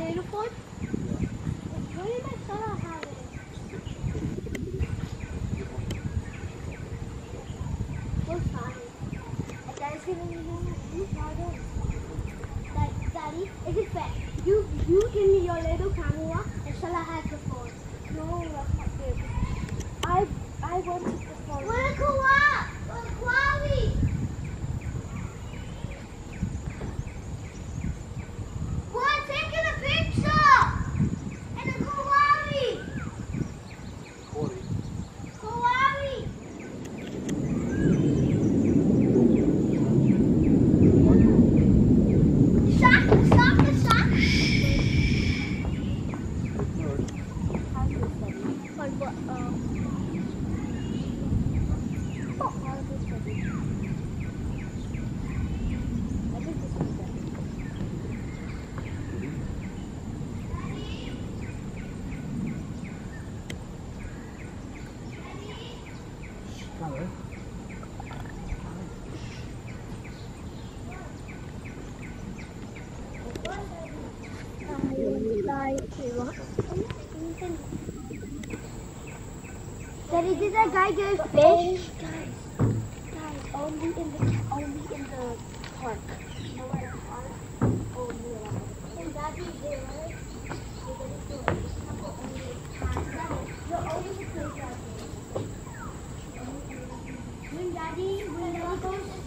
uniform? Where did my Salah have it? What's fine? And Daddy's giving me new powder. Daddy, is it fair? You give me your little camera and Salah has the phone. No, that's not fair. I wanted the phone. Where's Kawa? Where's Kwawi? We're taking a picture! And a Kawaii! Kawaii! The shark! Daddy, did that guy get a fish? Guys, only in the park. Nowhere in the park. Only around. And Daddy, there, right? You're always a play, Daddy. When Daddy, when